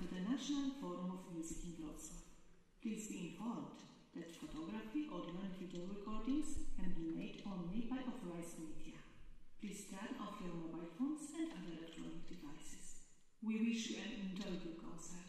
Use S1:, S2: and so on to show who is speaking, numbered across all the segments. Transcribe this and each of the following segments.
S1: to the National Forum of Music in Wrocław. Please be informed that photography, audio and video recordings can be made only by authorized media. Please turn off your mobile phones and other electronic devices. We wish you an enjoyable concert.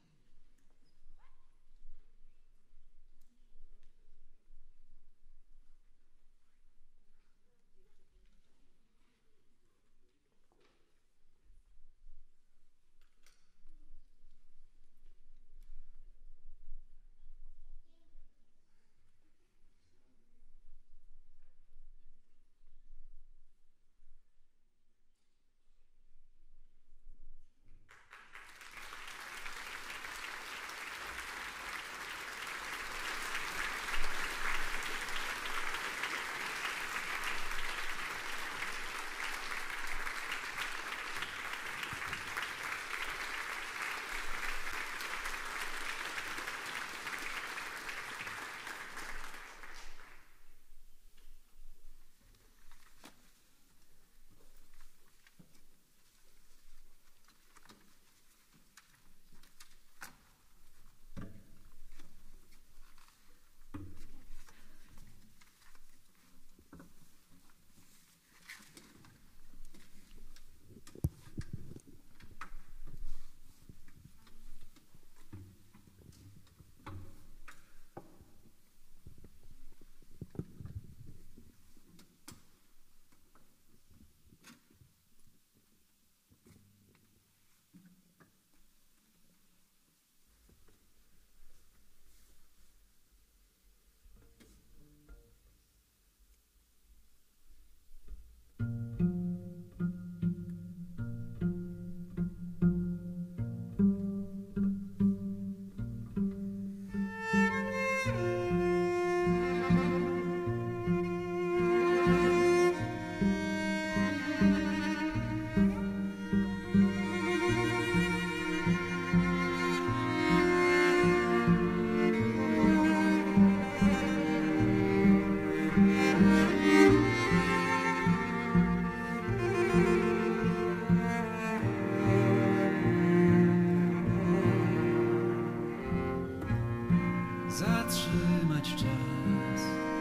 S2: Zatrzymać czas,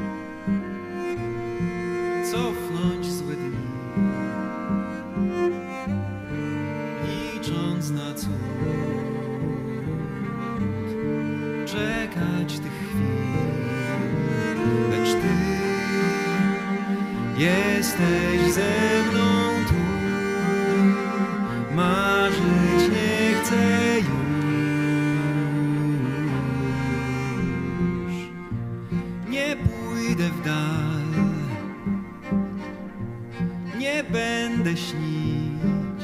S2: cofnąć złe dni, licząc na cud, czekać tych chwil, lecz Ty jesteś ze mną tu, marzyć nie chcę już. Pójdę w dal, nie będę śnić.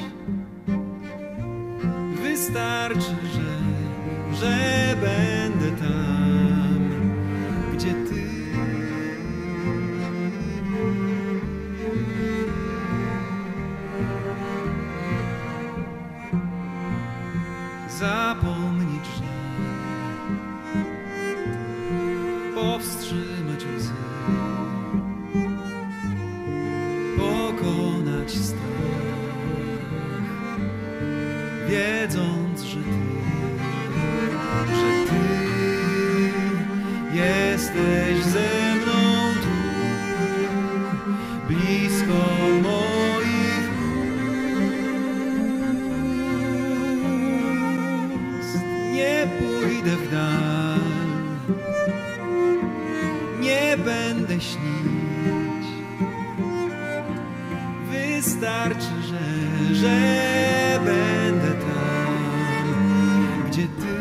S2: Wystarczy, że będę tam, gdzie Ty. Zapomnieć żal, powstrzymać łzy, pokonać strach, wiedząc, że Ty jesteś ze mną tu, blisko moich ust. Nie pójdę w dal, nie będę śnić. Wystarczy, że będę tam, gdzie Ty.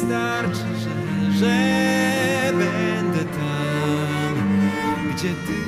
S2: wystarczy, że będę tam, gdzie ty.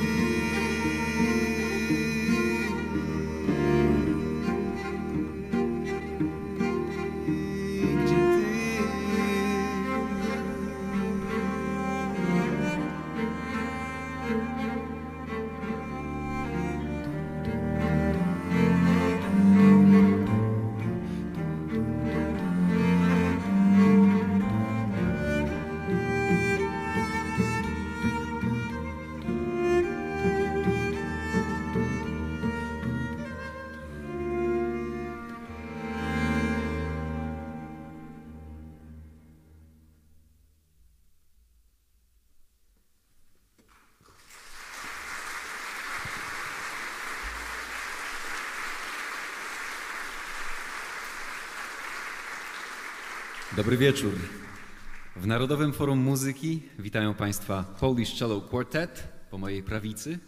S3: Dobry wieczór. W Narodowym Forum Muzyki witają Państwa Polish Cello Quartet po mojej prawicy.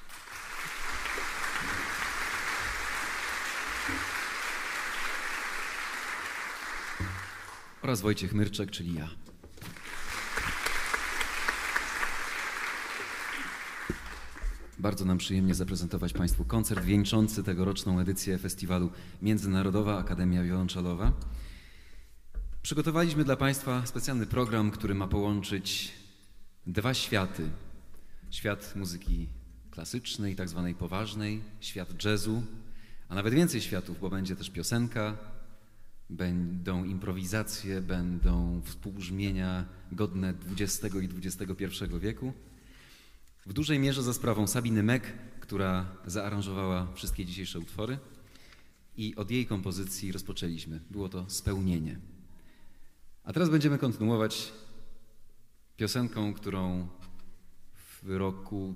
S3: Oraz Wojciech Myrczek, czyli ja. Bardzo nam przyjemnie zaprezentować Państwu koncert wieńczący tegoroczną edycję festiwalu Międzynarodowa Akademia Wiolonczelowa. Przygotowaliśmy dla Państwa specjalny program, który ma połączyć dwa światy. Świat muzyki klasycznej, tak zwanej poważnej, świat jazzu, a nawet więcej światów, bo będzie też piosenka, będą improwizacje, będą współbrzmienia godne XX i XXI wieku. W dużej mierze za sprawą Sabiny Mek, która zaaranżowała wszystkie dzisiejsze utwory i od jej kompozycji rozpoczęliśmy. Było to Spełnienie. A teraz będziemy kontynuować piosenką, którą w roku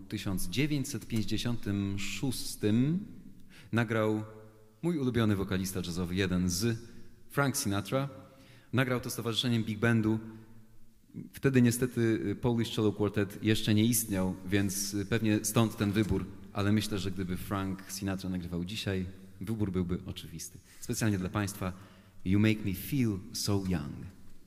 S3: 1956 nagrał mój ulubiony wokalista jazzowy, jeden z Frank Sinatra. Nagrał to z towarzyszeniem Big Bandu. Wtedy niestety Polish Cello Quartet jeszcze nie istniał, więc pewnie stąd ten wybór, ale myślę, że gdyby Frank Sinatra nagrywał dzisiaj, wybór byłby oczywisty. Specjalnie dla Państwa You Make Me Feel So Young.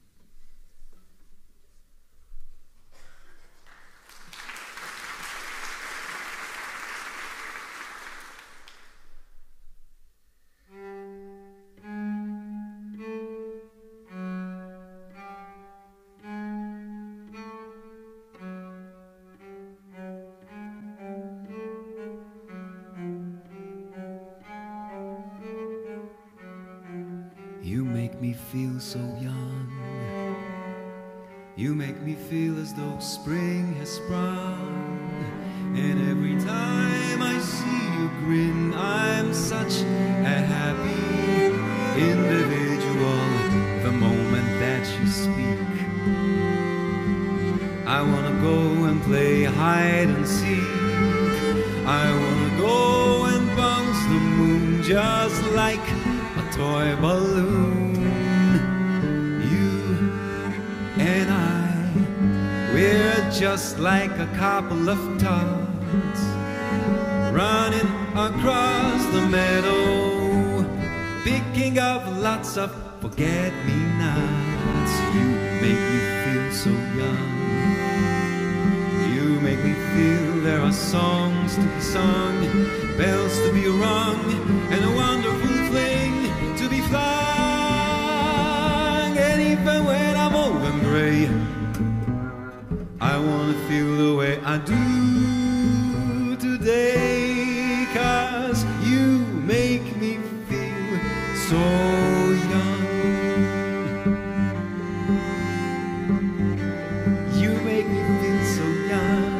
S2: You make me feel so young. You make me feel as though spring has sprung. And every time I see you grin, I'm such a happy individual. The moment that you speak, I wanna go and play hide and seek. I wanna go and bounce the moon just like a toy balloon. You and I, we're just like a couple of tots running across the meadow, picking up lots of forget-me-nots. You make me feel so young. You make me feel there are songs to be sung, bells to be rung, and a wonderful fling to be flung. And even when I'm old and gray, I wanna feel the way I do today, 'cause you make me feel so young. You make me feel so young.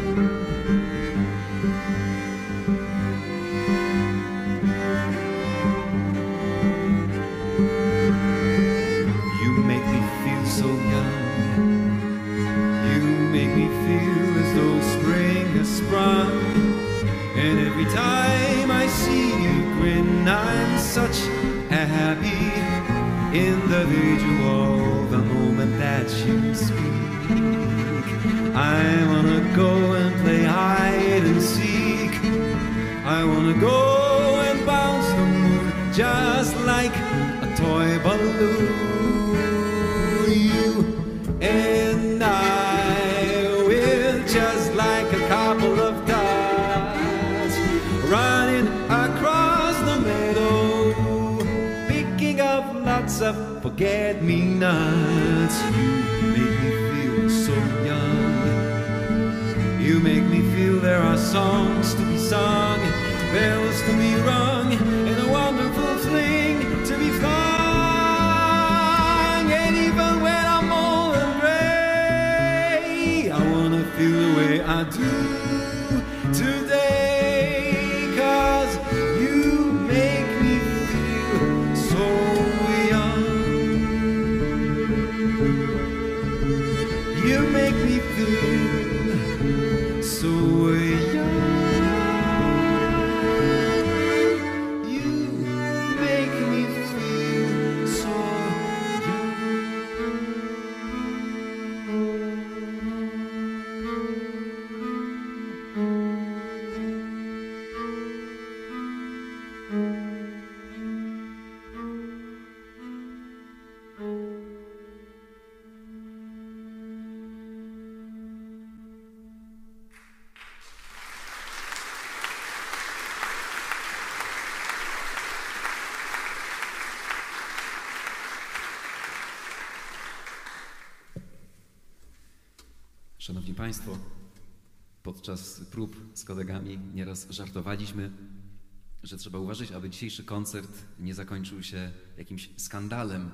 S2: You make me feel so young. You make me feel as though spring has sprung. And every time I see you grin, I'm such a happy individual. The moment that you speak, I wanna go and play hide and seek. I wanna go and bounce the moon just like a toy balloon. You and I will, just like a couple of dots, running across the meadow, picking up lots of forget-me-nots. You make me feel so young. You make me feel there are songs to be sung, bells to be rung, and a wonderful fling to be flung. And even when I'm old and gray, I wanna feel the way I do today, 'cause you make me feel so young. You make me feel so young. You make me feel so
S3: Szanowni Państwo, podczas prób z kolegami nieraz żartowaliśmy, że trzeba uważać, aby dzisiejszy koncert nie zakończył się jakimś skandalem.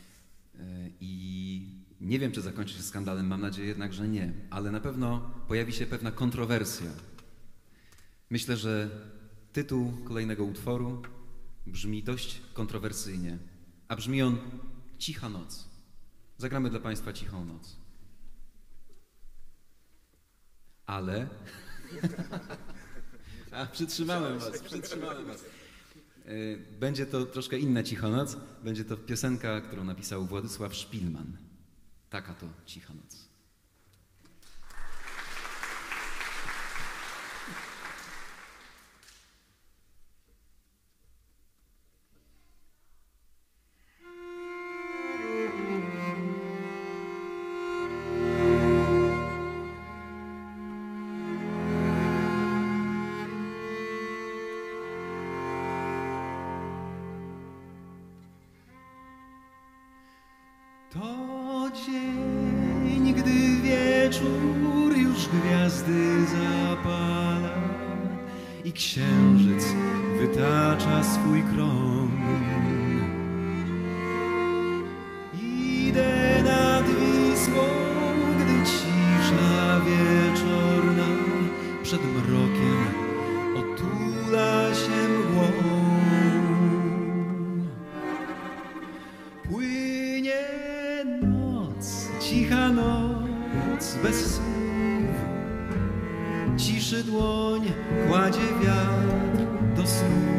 S3: I nie wiem, czy zakończy się skandalem, mam nadzieję jednak, że nie, ale na pewno pojawi się pewna kontrowersja. Myślę, że tytuł kolejnego utworu brzmi dość kontrowersyjnie, a brzmi on Cicha noc. Zagramy dla Państwa Cichą noc. Ale... Przytrzymałem was. Będzie to troszkę inna Cicha noc. Będzie to piosenka, którą napisał Władysław Szpilman. Taka to Cicha noc.
S2: To dzień, gdy wieczór już gwiazdy zapala i księżyc wytacza swój krąg. Idę nad Wisłą, gdy cisza wieczorna przed mrokiem otula się mgłą. Cicha noc bez słów, ciszy dłoń kładzie wiatr do snu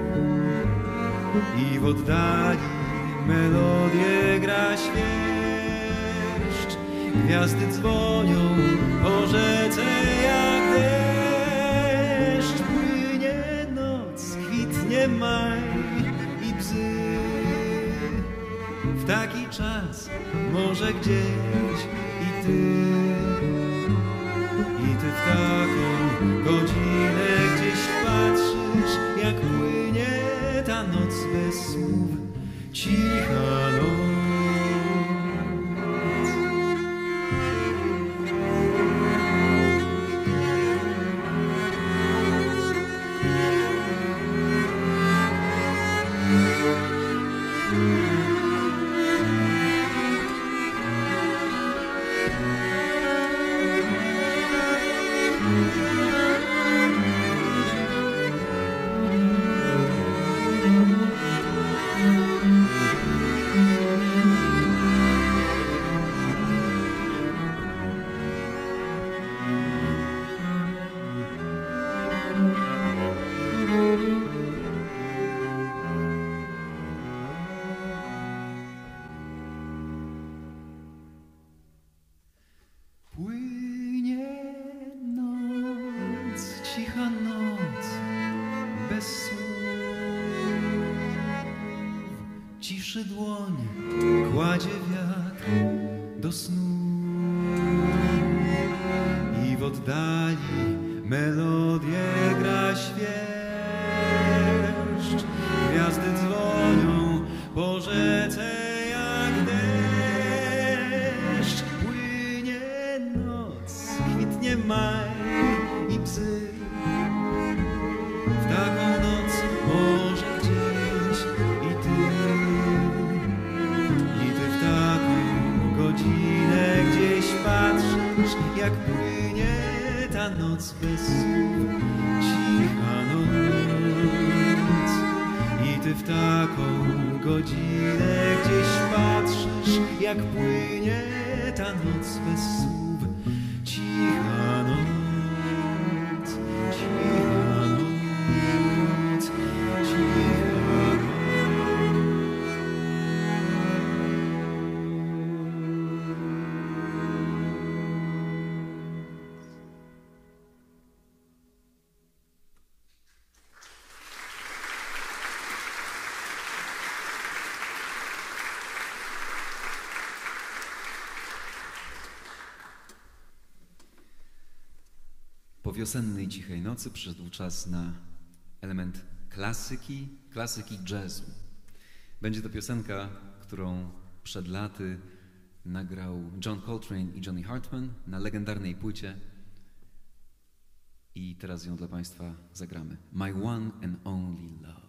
S2: i w oddali melodię gra świerszcz. Gwiazdy dzwonią po rzece jak deszcz. Płynie noc, kwitnie maj i bzy. W taki czas może gdzieś i ty w taką godzinę gdzieś patrzysz, jak płynie ta noc bez słów, cicha noc. Ciszy dłoń kładzie wiatr do snu i w oddali melodię gra świerszcz. Gwiazdy dzwonią po rzece jak deszcz. Płynie noc, kwitnie maj i bzy. W taką noc może gdzieś i ty w taką godzinę gdzieś patrzysz, jak płynie ta noc bez słów, cicha noc. I ty w taką godzinę gdzieś patrzysz, jak płynie ta noc bez słów, cicha noc, cicha noc, cicha noc.
S3: Po wiosennej cichej nocy przyszedł czas na element klasyki jazzu. Będzie to piosenka, którą przed laty nagrał John Coltrane i Johnny Hartman na legendarnej płycie i teraz ją dla Państwa zagramy. My One and Only Love.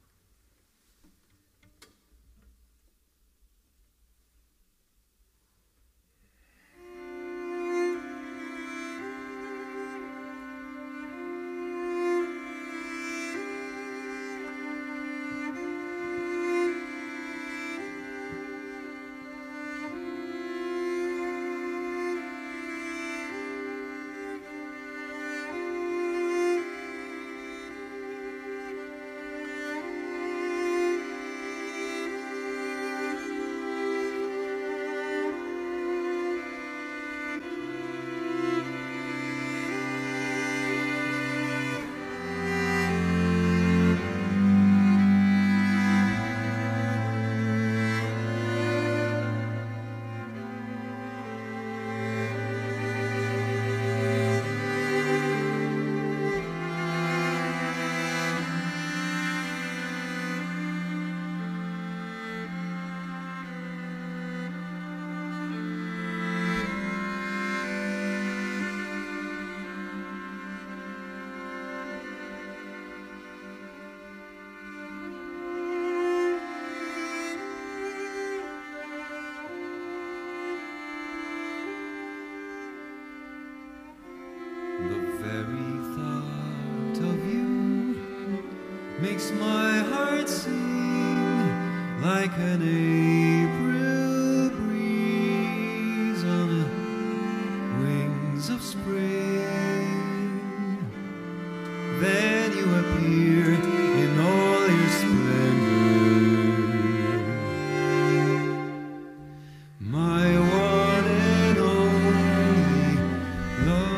S2: Makes my heart sing like an April breeze on the wings of spring. Then you appear in all your splendor, my one and only love.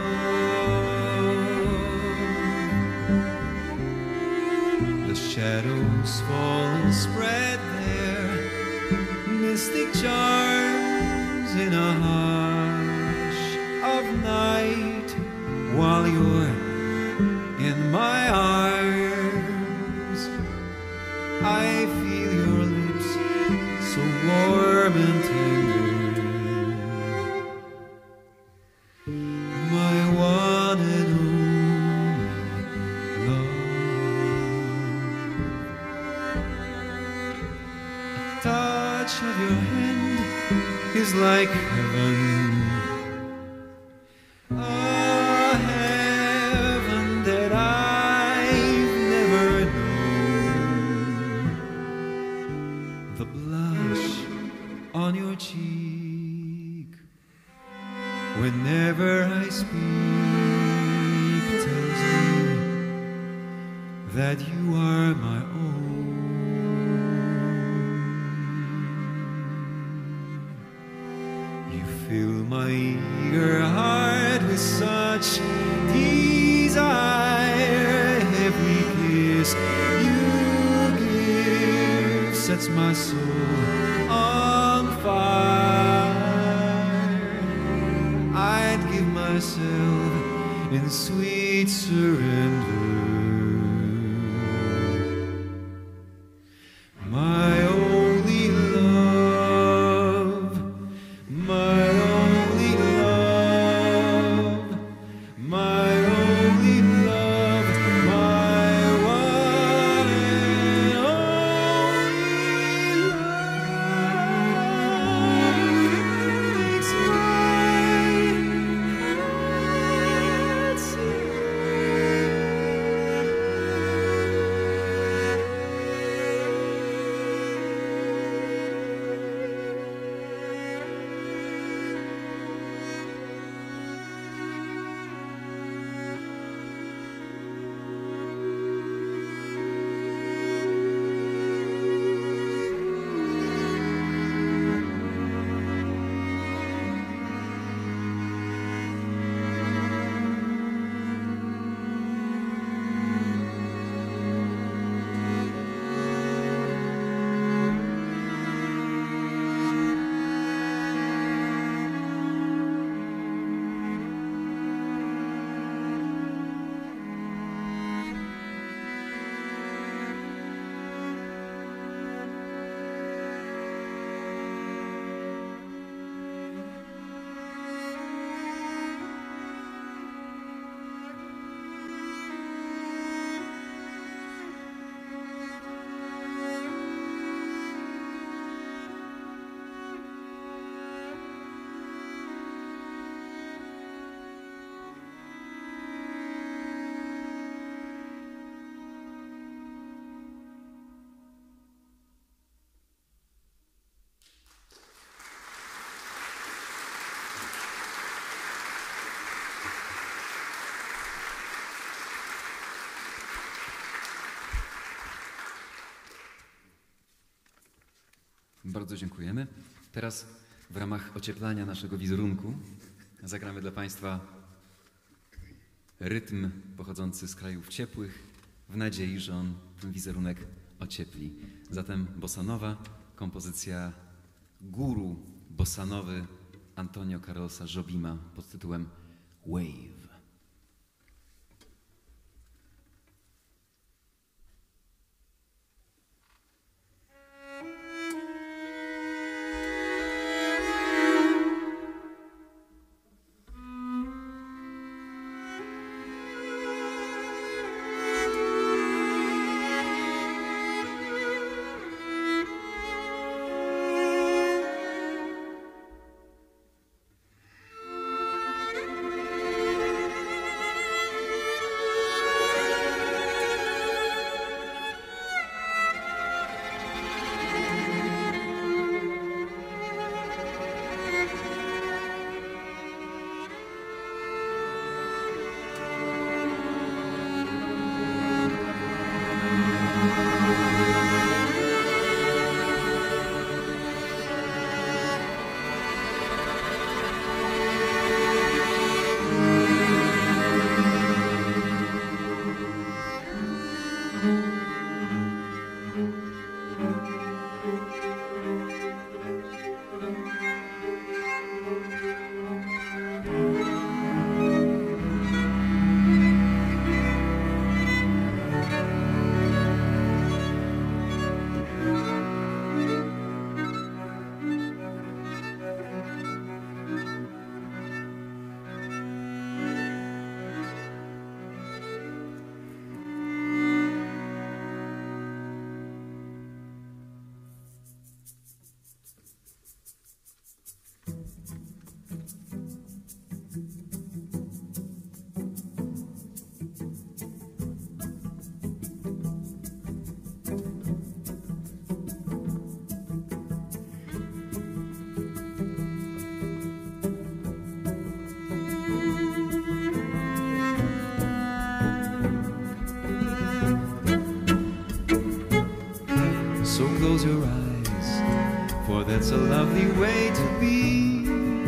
S2: The shadows fall and spread their mystic charms in a hush of night, while you're in my arms. I feel your lips so warm and tender, my one and only love. Touch of your hand is like heaven, a heaven that I've never known. The blush on your cheek whenever I speak tells me that you are my own. Fill my eager heart with such desire. Every kiss you give sets my soul on fire. yourself in sweet surrender. My only love, my only love, my only love, my one and only love. It's
S3: Bardzo dziękujemy. Teraz w ramach ocieplania naszego wizerunku zagramy dla Państwa rytm pochodzący z krajów ciepłych w nadziei, że on ten wizerunek ociepli. Zatem bossa nova, kompozycja guru bossanowy Antonio Carlosa Jobima pod tytułem Wave.
S2: So close your eyes, for that's a lovely way to be.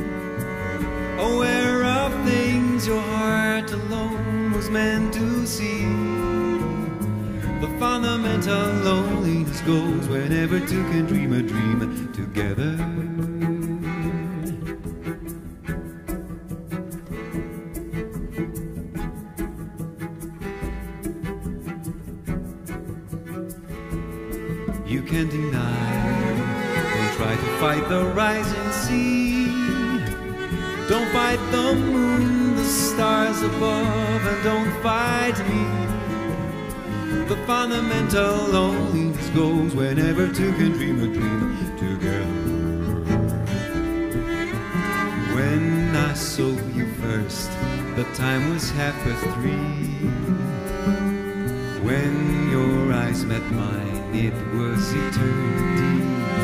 S2: Aware of things your heart alone was meant to see. The fundamental loneliness goes whenever two can dream a dream together. try to fight the rising sea. Don't fight the moon, the stars above, and don't fight me. The fundamental loneliness goes whenever two can dream a dream together. When I saw you first, the time was 3:30. When your eyes met mine, it was eternity.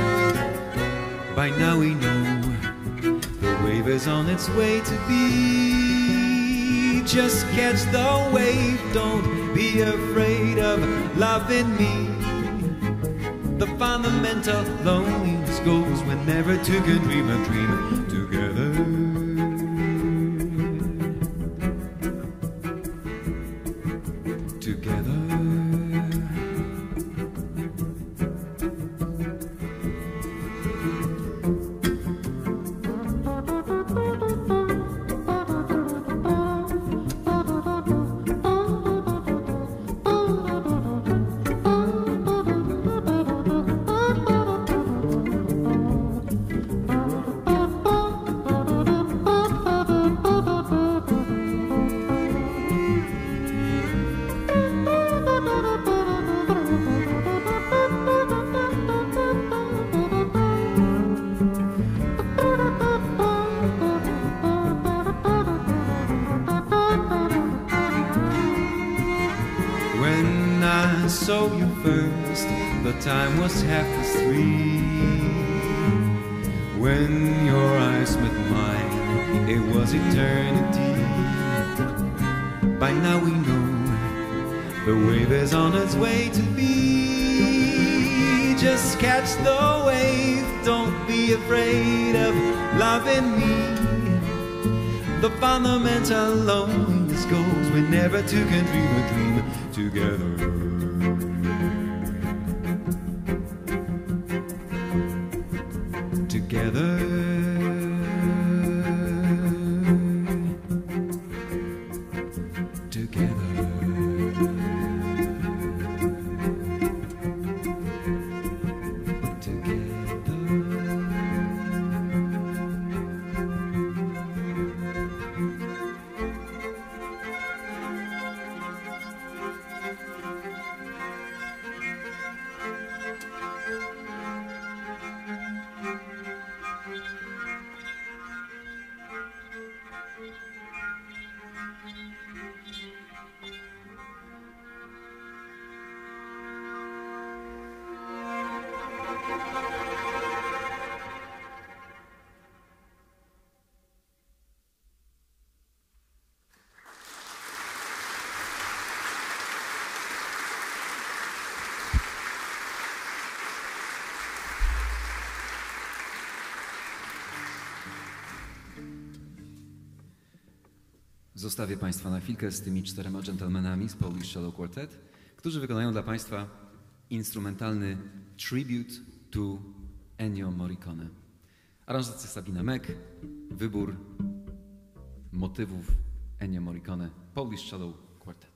S2: By now we know the wave is on its way to be. Just catch the wave, don't be afraid of loving me. The fundamental loneliness goes whenever two can dream a dream together. Together. When I saw you first, the time was 3:30. When your eyes met mine, it was eternity. By now we know the wave is on its way to be. Just catch the wave, don't be afraid of loving me. The fundamental loneliness goes whenever two can dream a dream together. Together. Together. Zostawię Państwa na chwilkę z tymi 4 dżentelmenami z Polish Cello Quartet, którzy wykonają dla Państwa instrumentalny tribute to Ennio Morricone. Aranżacja Sabina Mek, wybór motywów Ennio Morricone, Polish Cello Quartet.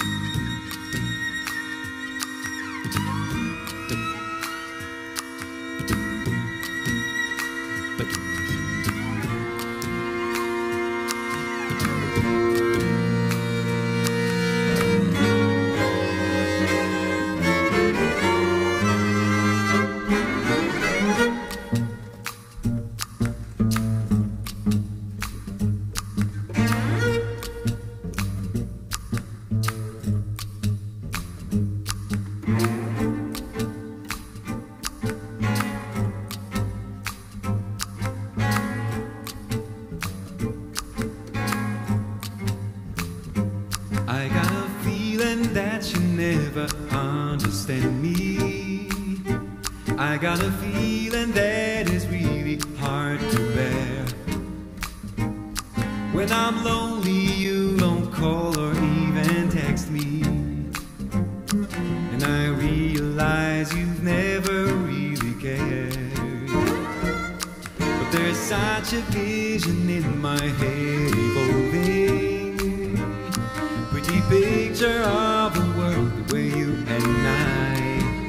S2: I got a feeling that you never understand me. I got a feeling that is really hard to bear. When I'm lonely, you don't call or even text me. And I realize you've never really cared. But there's such a vision in my head evolving. Pretty picture of the world the way you and I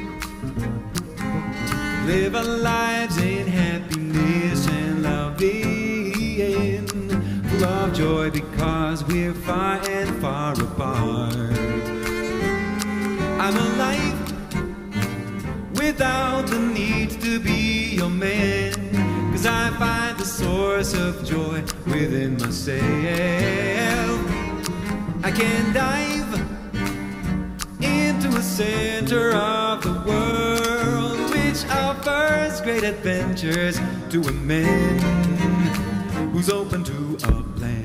S2: live our lives in happiness and loving, full of joy because we're far and far apart. I'm alive without the need to be your man, 'cause I find the source of joy within myself. I can dive into the center of the world, which offers great adventures to a man who's open to a plan.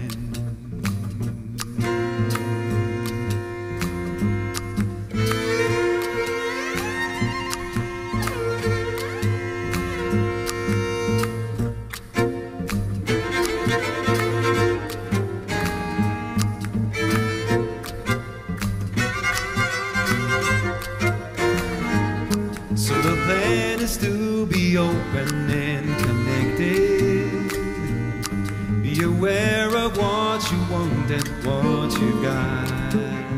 S2: So the plan is to be open and connected. Be aware of what you want and what you got.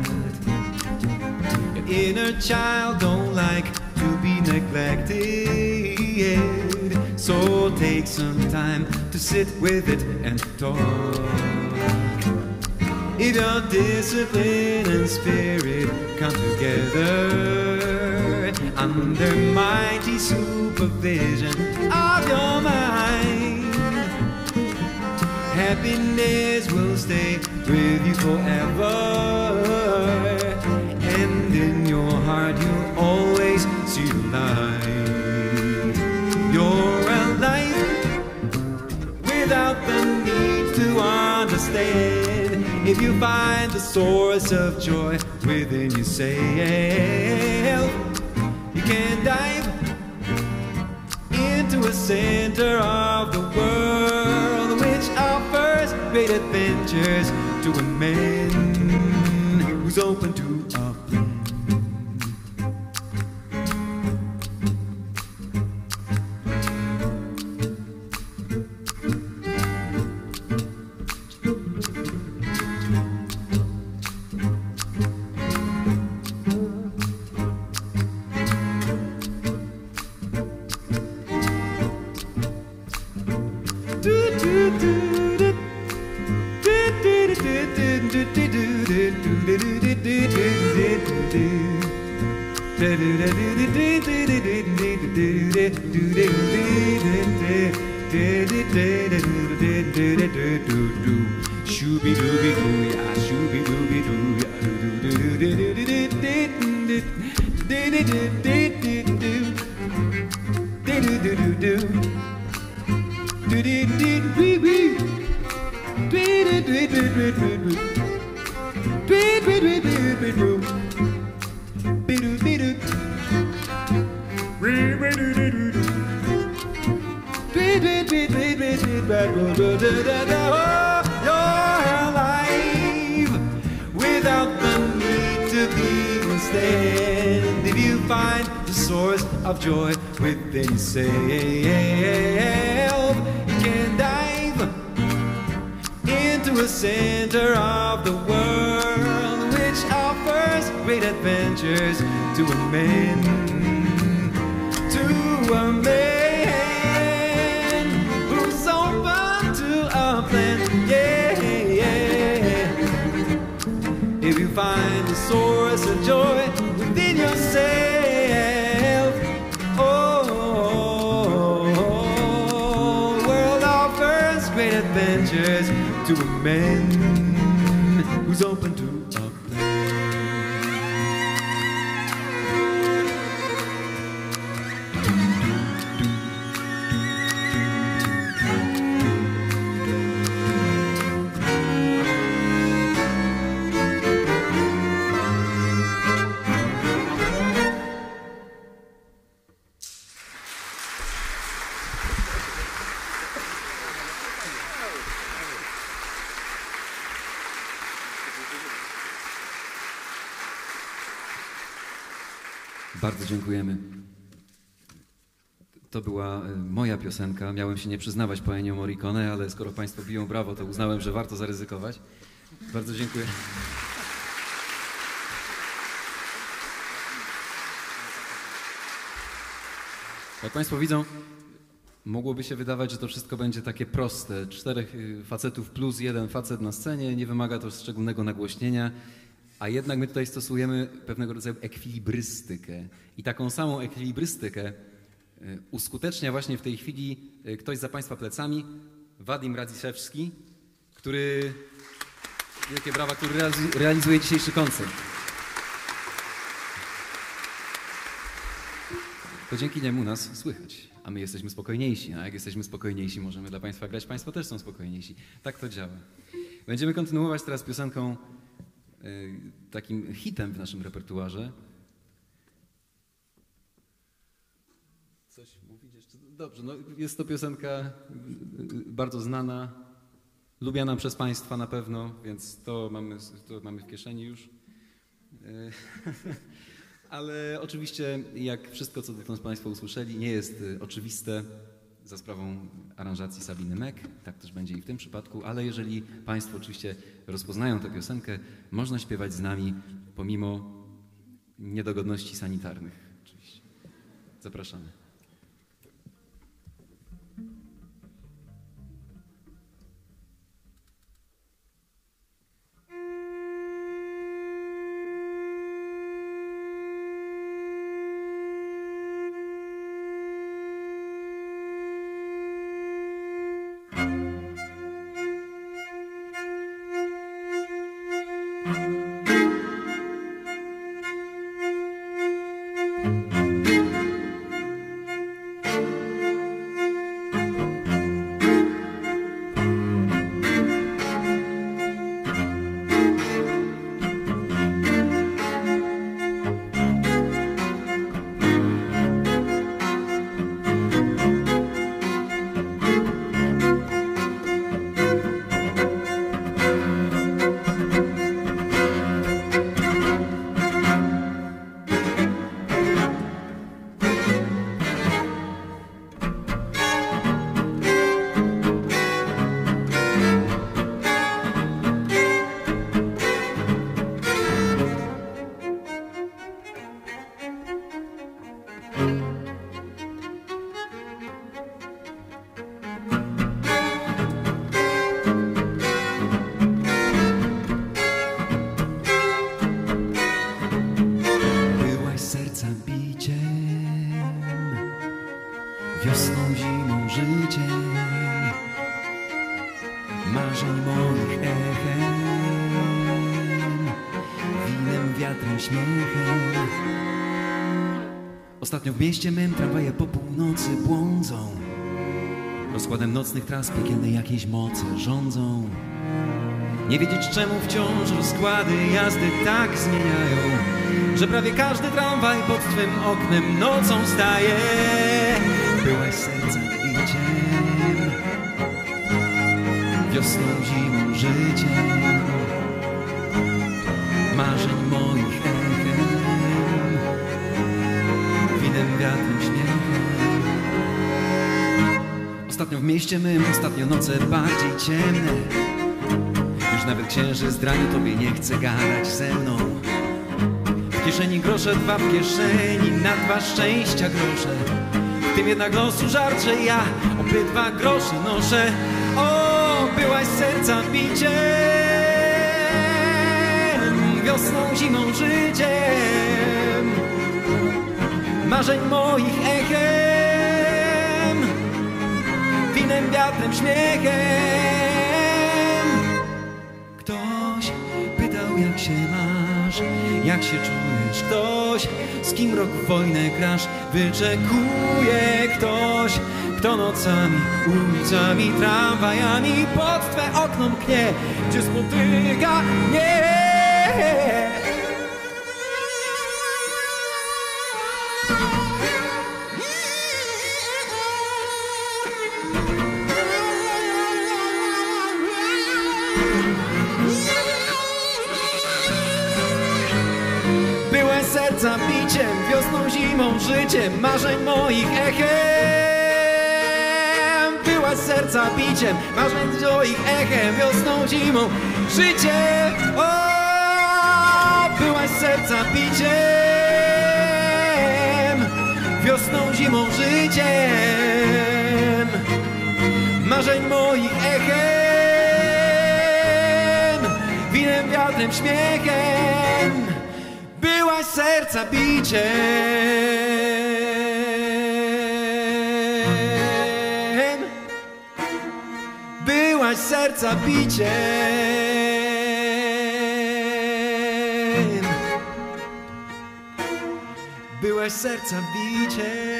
S2: Your inner child don't like to be neglected. So take some time to sit with it and talk. If your discipline and spirit come together under mighty supervision of your mind, happiness will stay with you forever. And in your heart you'll always see the light. You're alive without the need to understand. If you find the source of joy within yourself, you can dive into a center of the world, which offers great adventures to a man who's open to a plan. You're alive without the need to be instead. If you find the source of joy within yourself, you can dive into a center of the world, which offers great adventures to a man, who's open to a plan. Yeah, yeah. If you find the source of joy within yourself, world offers great adventures to a man who's open to a plan.
S3: Bardzo dziękujemy. To była moja piosenka. Miałem się nie przyznawać po Ennio Morricone, ale skoro Państwo biją brawo, to uznałem, że warto zaryzykować. Bardzo dziękuję. Jak Państwo widzą, mogłoby się wydawać, że to wszystko będzie takie proste. 4 facetów plus 1 facet na scenie, nie wymaga to szczególnego nagłośnienia. A jednak my tutaj stosujemy pewnego rodzaju ekwilibrystykę. I taką samą ekwilibrystykę uskutecznia właśnie w tej chwili ktoś za Państwa plecami, Wadim Radziszewski, który, wielkie brawa, który realizuje dzisiejszy koncert. To dzięki niemu nas słychać, a my jesteśmy spokojniejsi. A jak jesteśmy spokojniejsi, możemy dla Państwa grać, Państwo też są spokojniejsi. Tak to działa. Będziemy kontynuować teraz piosenką, takim hitem w naszym repertuarze. Coś mówić jeszcze? Dobrze, no jest to piosenka bardzo znana, lubiana przez Państwa na pewno, więc to mamy w kieszeni już. Ale oczywiście, jak wszystko, co dotąd Państwo usłyszeli, nie jest oczywiste za sprawą aranżacji Sabiny Mek. Tak też będzie i w tym przypadku, ale jeżeli Państwo oczywiście rozpoznają tę piosenkę, można śpiewać z nami pomimo niedogodności sanitarnych. Oczywiście. Zapraszamy. Ostatnio w mieście mym tramwaje po północy błądzą. Rozkładem nocnych tras piekielne jakieś moce rządzą. Nie wiedzieć czemu wciąż rozkłady jazdy tak zmieniają, że prawie każdy tramwaj pod twym oknem nocą staje. Byłaś sercem biciem, wiosną, zimą, życiem, marzeń moich echem, winem, wiatrem, śmiechem. Ostatnio w mieście mym, ostatnio noce bardziej ciemne. Już nawet księżyc drani tobie nie chce gadać ze mną. kieszeni grosze, dwa w kieszeni, na dwa szczęścia grosze. W tym jednak losu żarcie, ja obydwa grosze noszę. O, byłaś serca biciem, wiosną, zimą, życiem, marzeń moich echem, winem, wiatrem, śmiechem. Ktoś pytał, jak się masz, jak się czujesz. Ktoś, z kim rok w wojnę grasz, wyczekuje. Ktoś, kto nocami, ulicami, tramwajami pod twe okno mknie, gdzie spotyka mnie. Byłeś serca biciem, wiosną, zimą, życiem, marzeń moich echem. Byłaś serca biciem, marzeń moich echem, wiosną, zimą, życiem. O, byłaś serca biciem, wiosną, zimą, życiem, marzeń moich echem, winem, wiatrem, śmiechem. Byłaś serca biciem, byłaś serca biciem, byłaś serca biciem.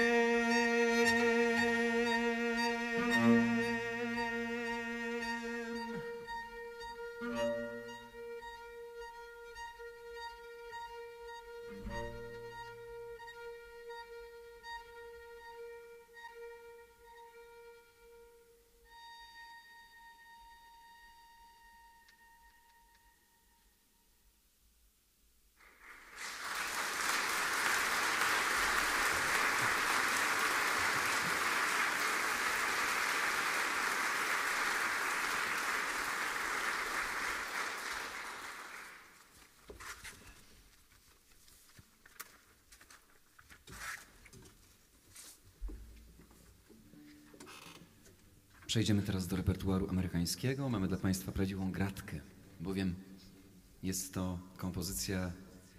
S3: Przejdziemy teraz do repertuaru amerykańskiego. Mamy dla Państwa prawdziwą gratkę, bowiem jest to kompozycja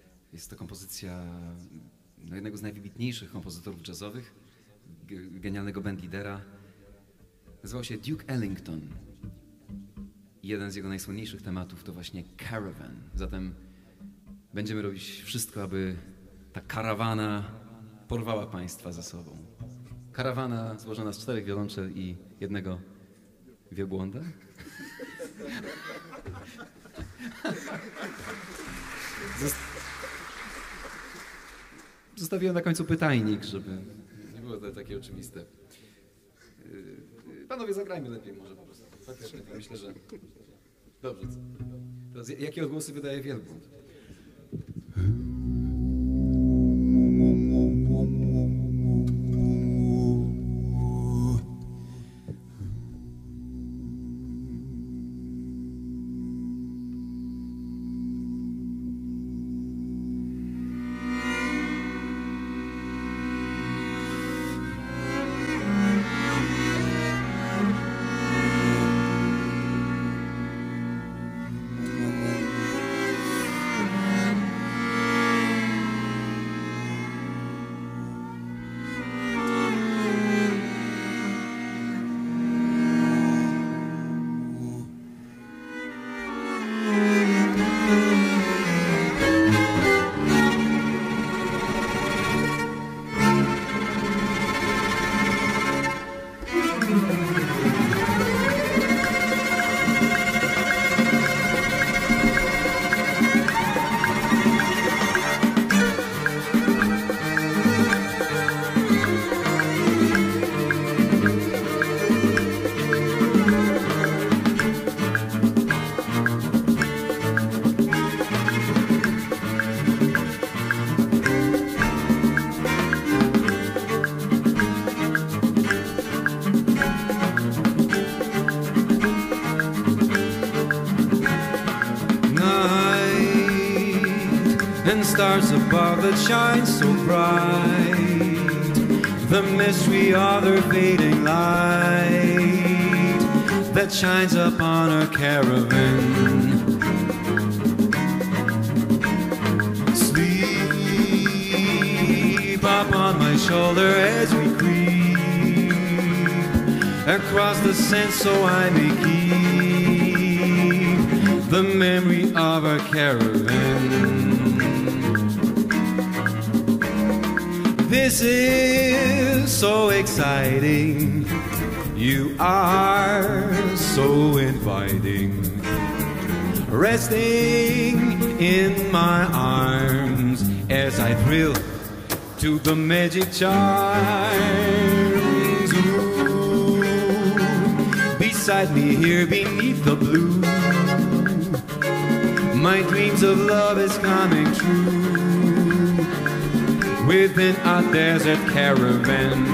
S3: jednego z najwybitniejszych kompozytorów jazzowych, genialnego bandlidera. Nazywał się Duke Ellington. Jeden z jego najsłynniejszych tematów to właśnie Caravan. Zatem będziemy robić wszystko, aby ta karawana porwała Państwa ze sobą. Karawana złożona z 4 wiolonczel i jednego wielbłąda. Zostawiłem na końcu pytajnik, żeby nie było to takie oczywiste. Panowie, zagrajmy lepiej może po prostu. Faktycznie, myślę, że... Dobrze. Teraz jakie odgłosy wydaje wielbłąd?
S2: and stars above that shine so bright, the mystery of their fading light that shines upon our caravan. Sleep upon my shoulder as we creep across the sand, so I may keep the memory of our caravan. This is so exciting, you are so inviting, resting in my arms as I thrill to the magic chimes. Ooh, beside me here beneath the blue, my dreams of love is coming true within a desert caravan.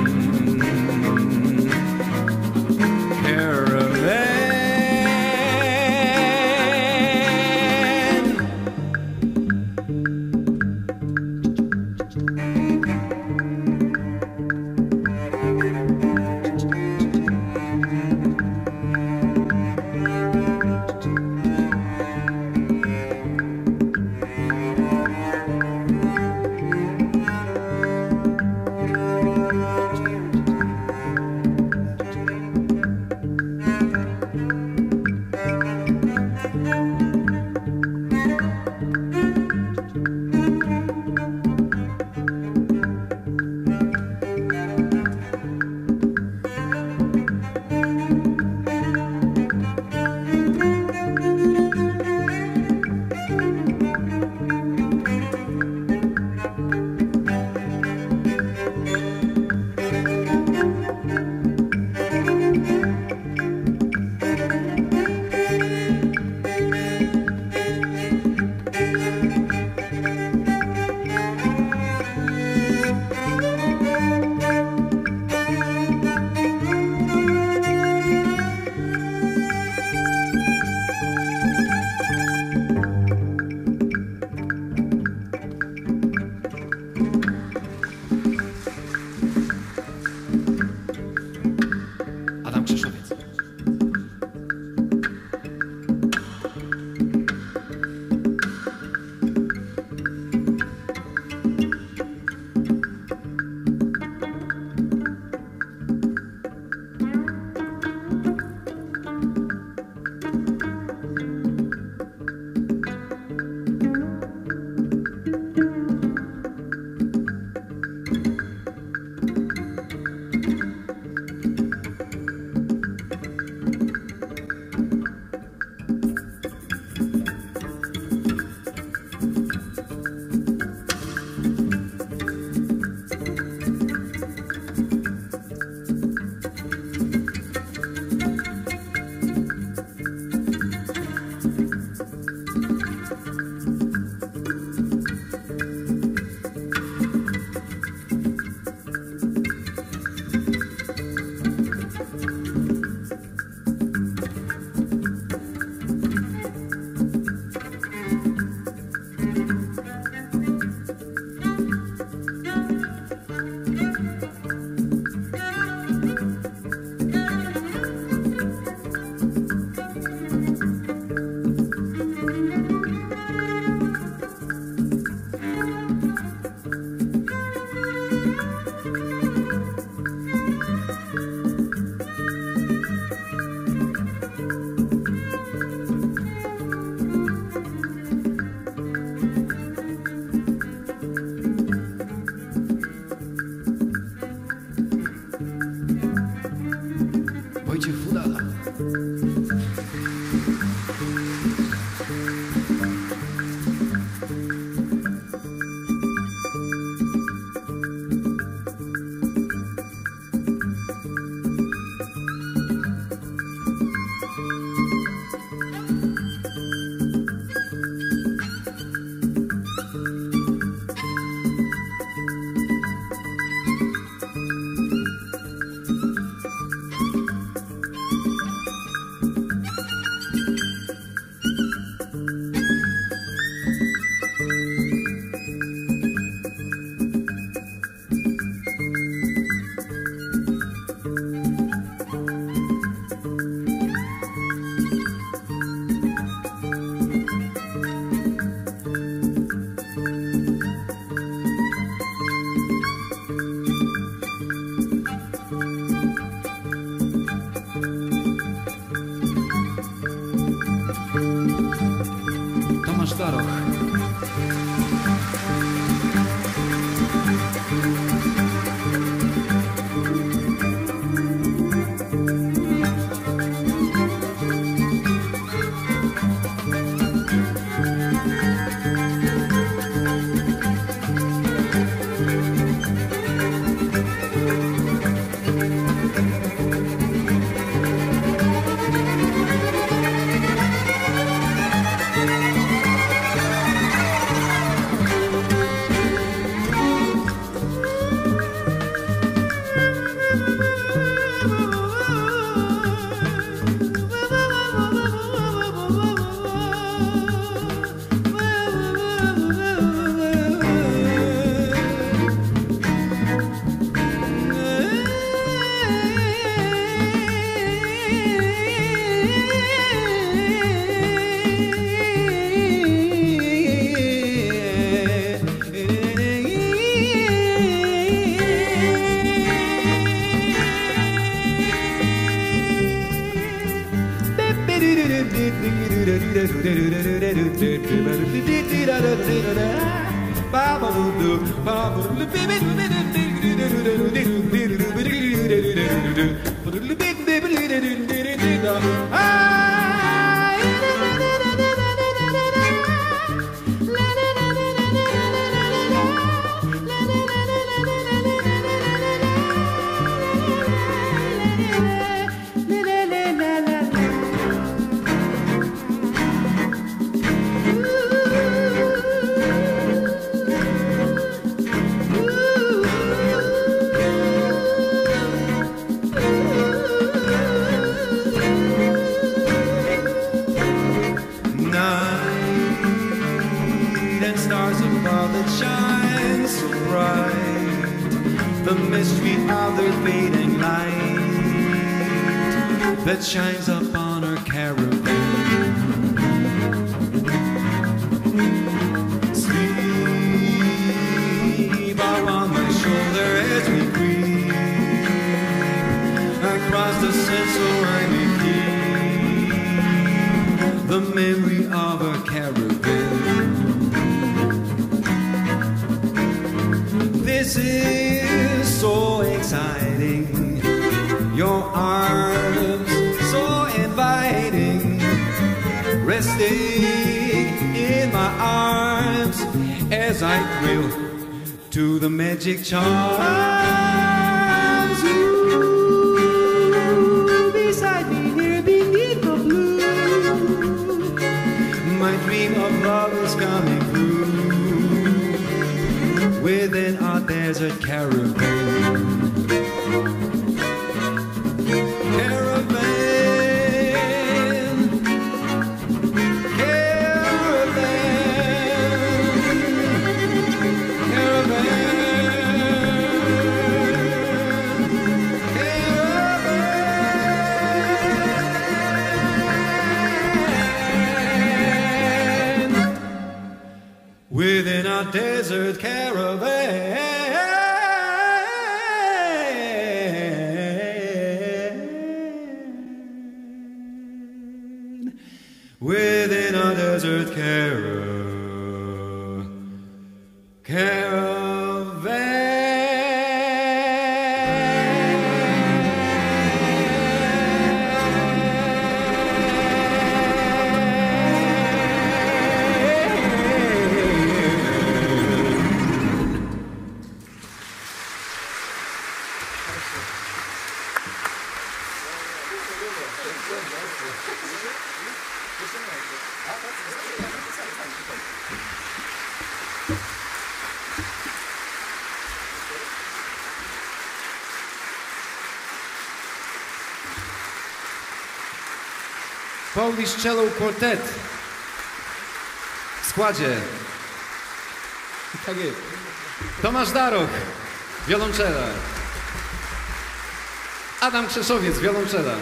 S2: that shines upon our caravan. Sleep on my shoulder as we creep across the sand, so I may keep the memory of our caravan. This is so exciting. Your arms so inviting, resting in my arms as I thrill to the magic charms. Ooh, beside me here beneath the blue, my dream of love is coming through within our desert caravan. Within our desert caravan. Within our desert caravan. Polish Cello Quartet w składzie tak jest. Tomasz Daroch, wiolonczela. Adam Krzeszowiec, wiolonczela.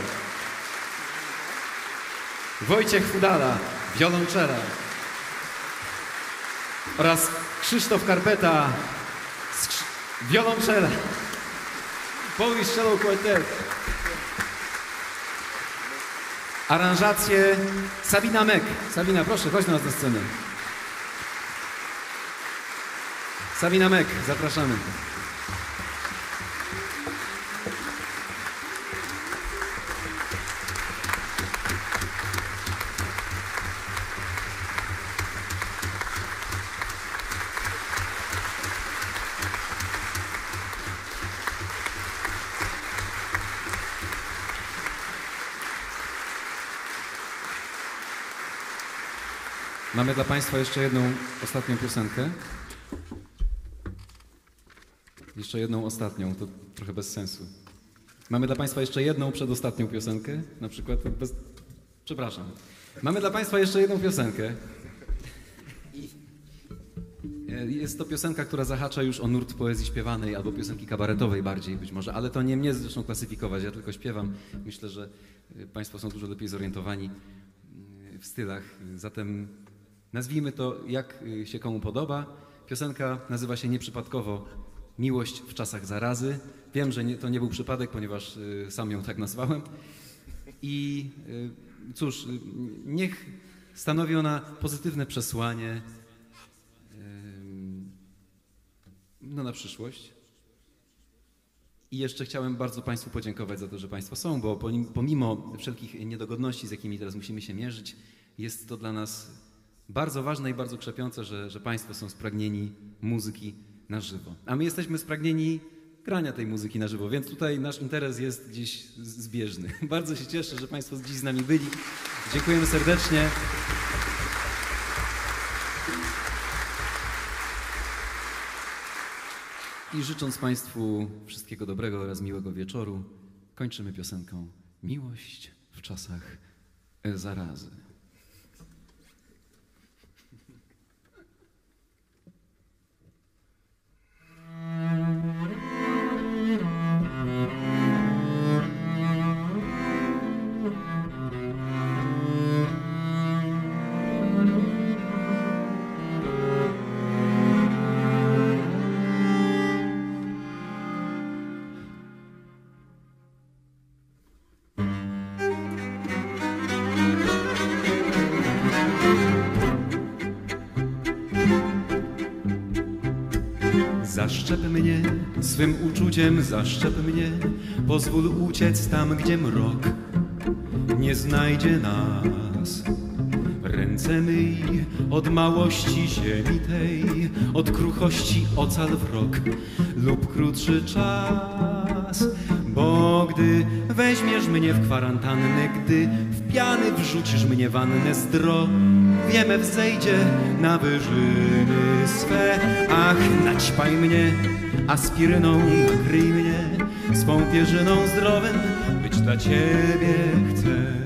S2: Wojciech Fudala, wiolonczela. Oraz Krzysztof Karpeta, wiolonczela. Polish Cello Quartet. Aranżację Sabina Mek. Sabina, proszę, chodź na nas na scenę. Sabina Mek, zapraszamy. Mamy dla Państwa jeszcze jedną ostatnią piosenkę. Jeszcze jedną ostatnią, to trochę bez sensu. Mamy dla Państwa jeszcze jedną przedostatnią piosenkę, na przykład bez... Przepraszam. Mamy dla Państwa jeszcze jedną piosenkę. Jest to piosenka, która zahacza już o nurt poezji śpiewanej albo piosenki kabaretowej bardziej być może, ale to nie mnie zresztą klasyfikować, ja tylko śpiewam. Myślę, że Państwo są dużo lepiej zorientowani w stylach, zatem nazwijmy to jak się komu podoba. Piosenka nazywa się nieprzypadkowo Miłość w czasach zarazy. Wiem, że to nie był przypadek, ponieważ sam ją tak nazwałem. I cóż, niech
S3: stanowi ona pozytywne przesłanie no, na przyszłość. I jeszcze chciałem bardzo Państwu podziękować za to, że Państwo są, bo pomimo wszelkich niedogodności, z jakimi teraz musimy się mierzyć, jest to dla nas bardzo ważne i bardzo krzepiące, że Państwo są spragnieni muzyki na żywo. A my jesteśmy spragnieni grania tej muzyki na żywo, więc tutaj nasz interes jest gdzieś zbieżny. Bardzo się cieszę, że Państwo dziś z nami byli. Dziękujemy serdecznie. I życząc Państwu wszystkiego dobrego oraz miłego wieczoru, kończymy piosenką Miłość w czasach zarazy. Zaszczep mnie swym uczuciem, zaszczep mnie, pozwól uciec tam, gdzie mrok nie znajdzie nas. Ręce myj od małości ziemi tej, od kruchości ocal wrok lub krótszy czas. Bo gdy weźmiesz mnie w kwarantannę, gdy w piany wrzucisz mnie w wannę, zdrowie wzejdzie na wyżyny swe. Ach, naćpaj mnie aspiryną, nakryj mnie swą pierzyną, zdrowym być dla Ciebie chcę.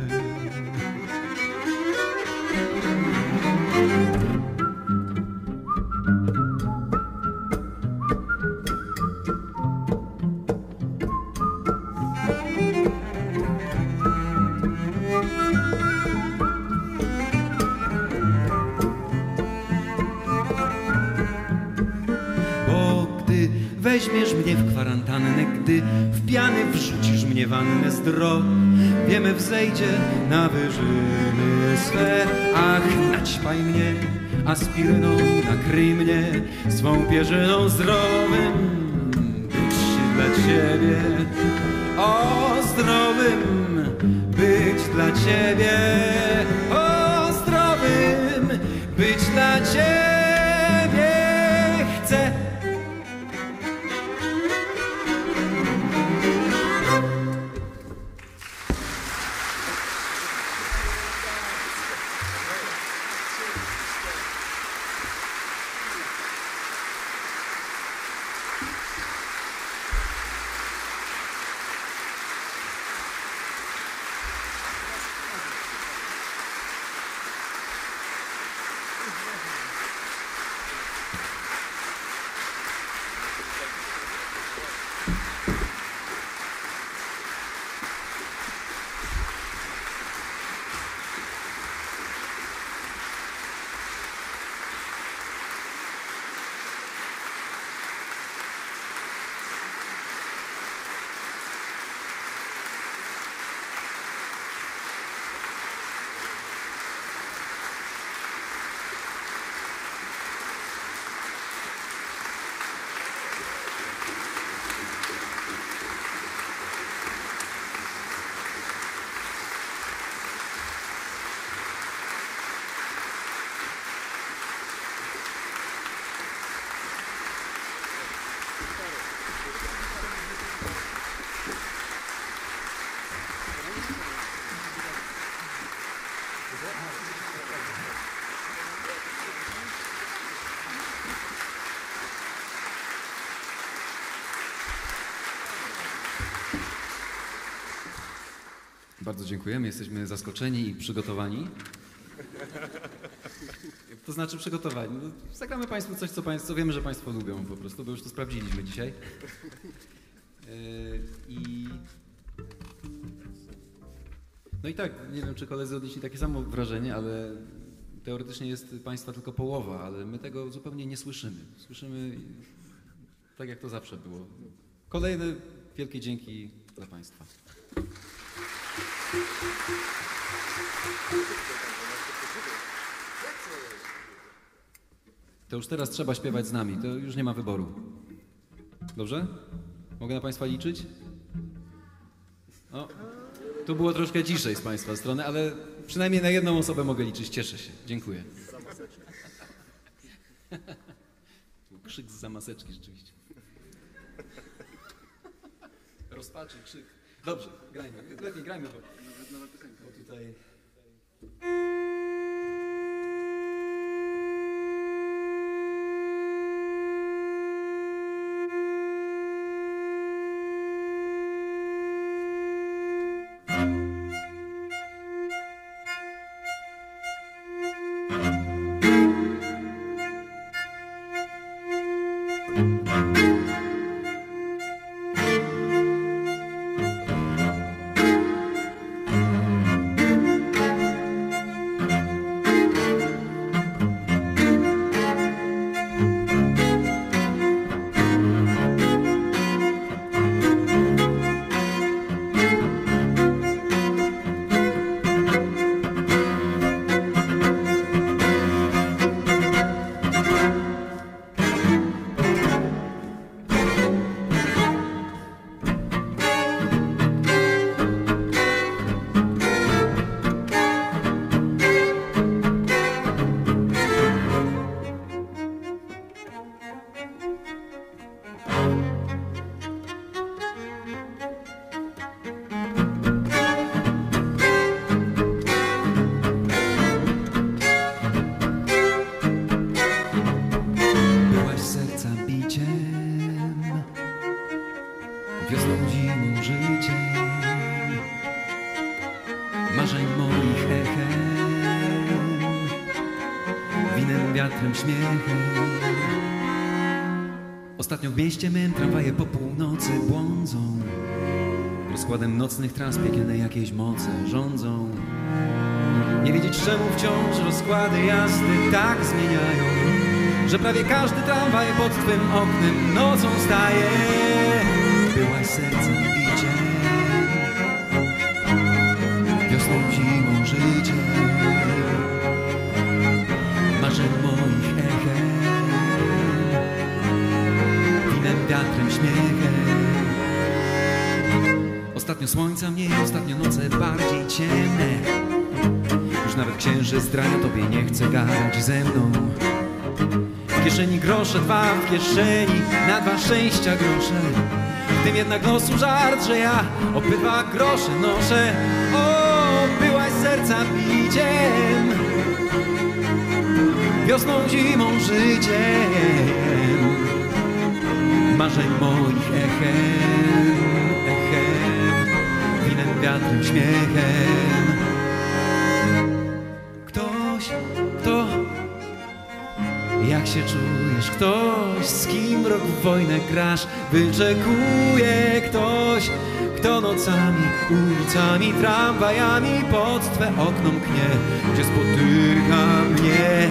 S3: Weźmiesz mnie w kwarantannę, gdy w piany wrzucisz mnie w wannę, zdrowie wzejdzie na wyżyny swe. Ach, naćpaj mnie aspiryną, nakryj mnie swą pierzyną, zdrowym być dla Ciebie. O, zdrowym być dla Ciebie. O, zdrowym być dla Ciebie chcę. Bardzo dziękujemy, jesteśmy zaskoczeni i przygotowani. To znaczy przygotowani. No, zagramy Państwu coś, co wiemy, że Państwo lubią po prostu, bo już to sprawdziliśmy dzisiaj. No i tak, nie wiem, czy koledzy odnieśli takie samo wrażenie, ale teoretycznie jest Państwa tylko połowa, ale my tego zupełnie nie słyszymy. Słyszymy tak, jak to zawsze było. Kolejne wielkie dzięki dla Państwa. To już teraz trzeba śpiewać z nami, to już nie ma wyboru. Dobrze? Mogę na Państwa liczyć? O, tu było troszkę ciszej z Państwa strony, ale przynajmniej na jedną osobę mogę liczyć. Cieszę się. Dziękuję. Krzyk zza maseczki rzeczywiście. Rozpaczy, krzyk. Dobrze, grajmy. Lepiej grajmy, bo tutaj... Ostatnio w mieście mym tramwaje po północy błądzą. Rozkładem nocnych tras piekielne jakieś moce rządzą. Nie wiedzieć czemu wciąż rozkłady jazdy tak zmieniają, że prawie każdy tramwaj pod twym oknem nocą staje. Byłaś sercem biciem, wiosną, zimą, życiem, marzeń moich echem, wiatrem, śmiechem. Ostatnio słońca mniej, ostatnio noce bardziej ciemne. Już nawet księżyc zdradza, tobie nie chce gadać ze mną. W kieszeni grosze dwa, w kieszeni na dwa szczęścia grosze. W tym jednak losu żart, że ja obydwa grosze noszę. O, byłaś serca biciem, wiosną, zimą, życiem, marzeń moich echem, echem, winem, wiatrem, śmiechem. Ktoś, kto, jak się czujesz? Ktoś, z kim rok w wojnę grasz, wyczekuje. Ktoś, kto nocami, ulicami, tramwajami pod twe okno mknie, gdzie spotyka mnie.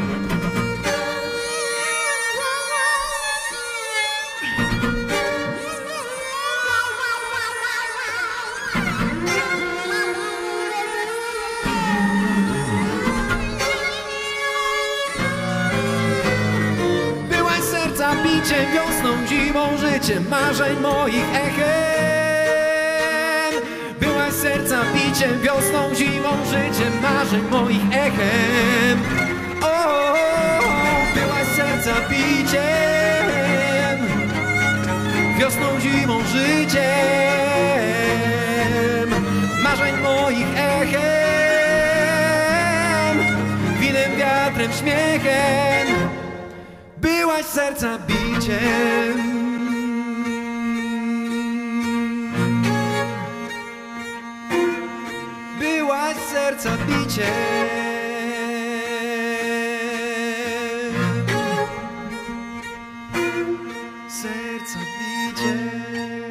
S3: Wiosną, zimą, życiem, marzeń moich echem. Byłaś serca biciem, wiosną, zimą, życiem, marzeń moich echem. O, byłaś serca biciem, wiosną, zimą, życiem, marzeń moich echem, winem, wiatrem, śmiechem. Byłaś serca biciem. Byłaś serca biciem. Serca biciem.